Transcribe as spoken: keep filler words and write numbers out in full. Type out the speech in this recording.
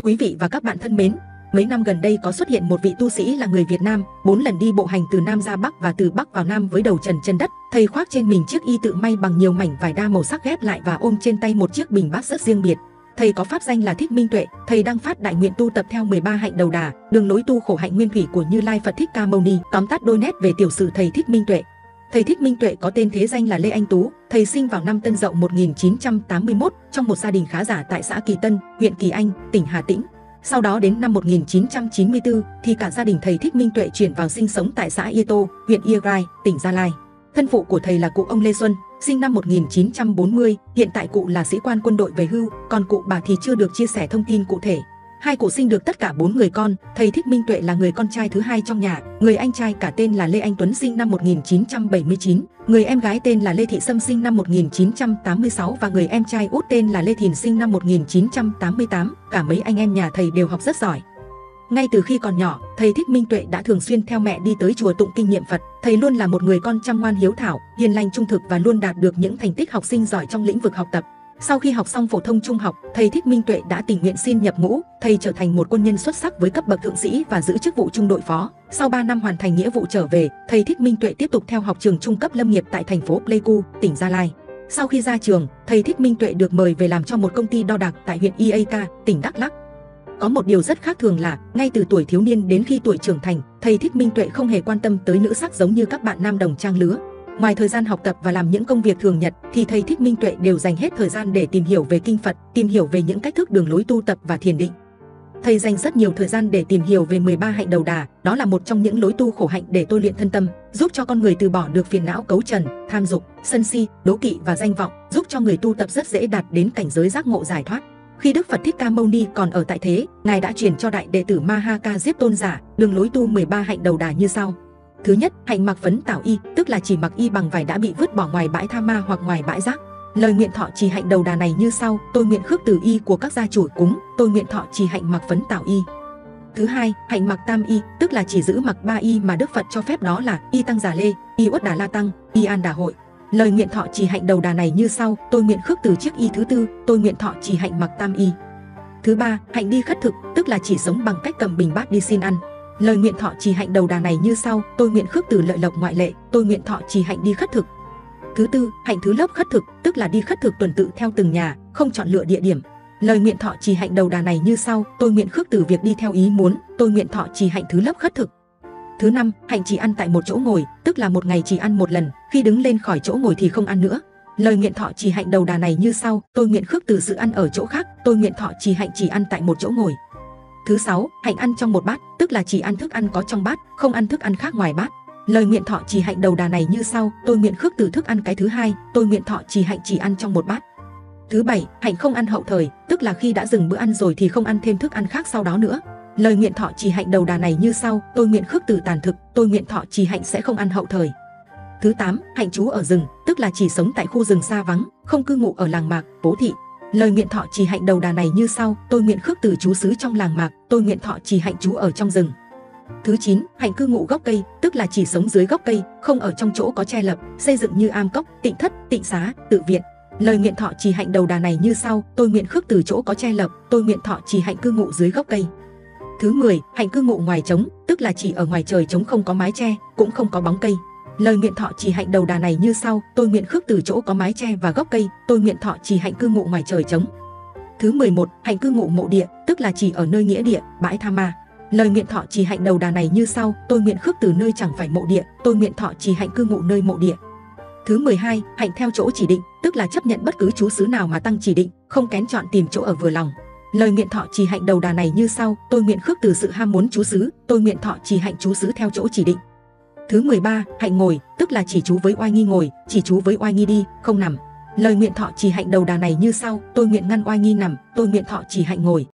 Quý vị và các bạn thân mến, mấy năm gần đây có xuất hiện một vị tu sĩ là người Việt Nam, bốn lần đi bộ hành từ Nam ra Bắc và từ Bắc vào Nam với đầu trần chân đất. Thầy khoác trên mình chiếc y tự may bằng nhiều mảnh vải đa màu sắc ghép lại và ôm trên tay một chiếc bình bát rất riêng biệt. Thầy có pháp danh là Thích Minh Tuệ, thầy đang phát đại nguyện tu tập theo mười ba hạnh đầu đà, đường lối tu khổ hạnh nguyên thủy của Như Lai Phật Thích Ca Mâu Ni. Tóm tắt đôi nét về tiểu sử thầy Thích Minh Tuệ. Thầy Thích Minh Tuệ có tên thế danh là Lê Anh Tú, thầy sinh vào năm Tân Dậu một nghìn chín trăm tám mươi mốt trong một gia đình khá giả tại xã Kỳ Tân, huyện Kỳ Anh, tỉnh Hà Tĩnh. Sau đó đến năm một nghìn chín trăm chín mươi tư thì cả gia đình thầy Thích Minh Tuệ chuyển vào sinh sống tại xã Ia Tô, huyện Ia Rai, tỉnh Gia Lai. Thân phụ của thầy là cụ ông Lê Xuân, sinh năm một nghìn chín trăm bốn mươi, hiện tại cụ là sĩ quan quân đội về hưu, còn cụ bà thì chưa được chia sẻ thông tin cụ thể. Hai cụ sinh được tất cả bốn người con, thầy Thích Minh Tuệ là người con trai thứ hai trong nhà, người anh trai cả tên là Lê Anh Tuấn sinh năm một nghìn chín trăm bảy mươi chín, người em gái tên là Lê Thị Sâm sinh năm một nghìn chín trăm tám mươi sáu và người em trai út tên là Lê Thìn sinh năm một nghìn chín trăm tám mươi tám, cả mấy anh em nhà thầy đều học rất giỏi. Ngay từ khi còn nhỏ, thầy Thích Minh Tuệ đã thường xuyên theo mẹ đi tới chùa tụng kinh niệm Phật. Thầy luôn là một người con chăm ngoan hiếu thảo, hiền lành trung thực và luôn đạt được những thành tích học sinh giỏi trong lĩnh vực học tập. Sau khi học xong phổ thông trung học, thầy Thích Minh Tuệ đã tình nguyện xin nhập ngũ, thầy trở thành một quân nhân xuất sắc với cấp bậc thượng sĩ và giữ chức vụ trung đội phó. Sau ba năm hoàn thành nghĩa vụ trở về, thầy Thích Minh Tuệ tiếp tục theo học trường trung cấp lâm nghiệp tại thành phố Pleiku, tỉnh Gia Lai. Sau khi ra trường, thầy Thích Minh Tuệ được mời về làm cho một công ty đo đạc tại huyện i a ca, tỉnh Đắk Lắk. Có một điều rất khác thường là, ngay từ tuổi thiếu niên đến khi tuổi trưởng thành, thầy Thích Minh Tuệ không hề quan tâm tới nữ sắc giống như các bạn nam đồng trang lứa. Ngoài thời gian học tập và làm những công việc thường nhật, thì thầy Thích Minh Tuệ đều dành hết thời gian để tìm hiểu về kinh Phật, tìm hiểu về những cách thức đường lối tu tập và thiền định. Thầy dành rất nhiều thời gian để tìm hiểu về mười ba hạnh đầu đà, đó là một trong những lối tu khổ hạnh để tôi luyện thân tâm, giúp cho con người từ bỏ được phiền não cấu trần, tham dục, sân si, đố kỵ và danh vọng, giúp cho người tu tập rất dễ đạt đến cảnh giới giác ngộ giải thoát. Khi Đức Phật Thích Ca Mâu Ni còn ở tại thế, Ngài đã truyền cho đại đệ tử Ma Ha Ca Diếp Tôn giả đường lối tu mười ba hạnh đầu đà như sau. Thứ nhất, hạnh mặc phấn tảo y, tức là chỉ mặc y bằng vải đã bị vứt bỏ ngoài bãi tha ma hoặc ngoài bãi rác. Lời nguyện thọ trì hạnh đầu đà này như sau: tôi nguyện khước từ y của các gia chủ cúng, tôi nguyện thọ trì hạnh mặc phấn tảo y. Thứ hai, hạnh mặc tam y, tức là chỉ giữ mặc ba y mà Đức Phật cho phép, đó là y tăng già lê, y uất đà la tăng, y an đà hội. Lời nguyện thọ trì hạnh đầu đà này như sau: tôi nguyện khước từ chiếc y thứ tư, tôi nguyện thọ trì hạnh mặc tam y. Thứ ba, hạnh đi khất thực, tức là chỉ sống bằng cách cầm bình bát đi xin ăn. Lời nguyện thọ trì hạnh đầu đà này như sau: tôi nguyện khước từ lợi lộc ngoại lệ, tôi nguyện thọ trì hạnh đi khất thực. Thứ tư, hạnh thứ lớp khất thực, tức là đi khất thực tuần tự theo từng nhà, không chọn lựa địa điểm. Lời nguyện thọ trì hạnh đầu đà này như sau: tôi nguyện khước từ việc đi theo ý muốn, tôi nguyện thọ trì hạnh thứ lớp khất thực. Thứ năm, hạnh chỉ ăn tại một chỗ ngồi, tức là một ngày chỉ ăn một lần, khi đứng lên khỏi chỗ ngồi thì không ăn nữa. Lời nguyện thọ trì hạnh đầu đà này như sau: tôi nguyện khước từ sự ăn ở chỗ khác, tôi nguyện thọ trì hạnh chỉ ăn tại một chỗ ngồi. Thứ sáu, hạnh ăn trong một bát, tức là chỉ ăn thức ăn có trong bát, không ăn thức ăn khác ngoài bát. Lời nguyện thọ trì hạnh đầu đà này như sau: tôi nguyện khước từ thức ăn cái thứ hai, tôi nguyện thọ trì hạnh chỉ ăn trong một bát. Thứ bảy, hạnh không ăn hậu thời, tức là khi đã dừng bữa ăn rồi thì không ăn thêm thức ăn khác sau đó nữa. Lời nguyện thọ trì hạnh đầu đà này như sau: tôi nguyện khước từ tàn thực, tôi nguyện thọ trì hạnh sẽ không ăn hậu thời. Thứ tám, hạnh trú ở rừng, tức là chỉ sống tại khu rừng xa vắng, không cư ngụ ở làng mạc, phố thị. Lời nguyện thọ trì hạnh đầu đà này như sau: tôi nguyện khước từ trú xứ trong làng mạc, tôi nguyện thọ trì hạnh trú ở trong rừng. Thứ chín, hạnh cư ngụ gốc cây, tức là chỉ sống dưới gốc cây, không ở trong chỗ có che lập, xây dựng như am cốc, tịnh thất, tịnh xá, tự viện. Lời nguyện thọ trì hạnh đầu đà này như sau: tôi nguyện khước từ chỗ có che lập, tôi nguyện thọ trì hạnh cư ngụ dưới gốc cây. Thứ mười, hạnh cư ngụ ngoài trống, tức là chỉ ở ngoài trời trống không có mái che, cũng không có bóng cây. Lời nguyện thọ trì hạnh đầu đà này như sau: tôi nguyện khước từ chỗ có mái che và gốc cây, tôi nguyện thọ trì hạnh cư ngụ ngoài trời trống. Thứ mười một, hạnh cư ngụ mộ địa, tức là chỉ ở nơi nghĩa địa, bãi tha ma. Lời nguyện thọ trì hạnh đầu đà này như sau: tôi nguyện khước từ nơi chẳng phải mộ địa, tôi nguyện thọ trì hạnh cư ngụ nơi mộ địa. Thứ mười hai, hạnh theo chỗ chỉ định, tức là chấp nhận bất cứ trú xứ nào mà tăng chỉ định, không kén chọn tìm chỗ ở vừa lòng. Lời nguyện thọ trì hạnh đầu đà này như sau: tôi nguyện khước từ sự ham muốn trú xứ, tôi nguyện thọ trì hạnh trú xứ theo chỗ chỉ định. Thứ mười ba, hạnh ngồi, tức là chỉ trú với oai nghi ngồi, chỉ trú với oai nghi đi, không nằm. Lời nguyện thọ trì hạnh đầu đà này như sau: tôi nguyện ngăn oai nghi nằm, tôi nguyện thọ trì hạnh ngồi.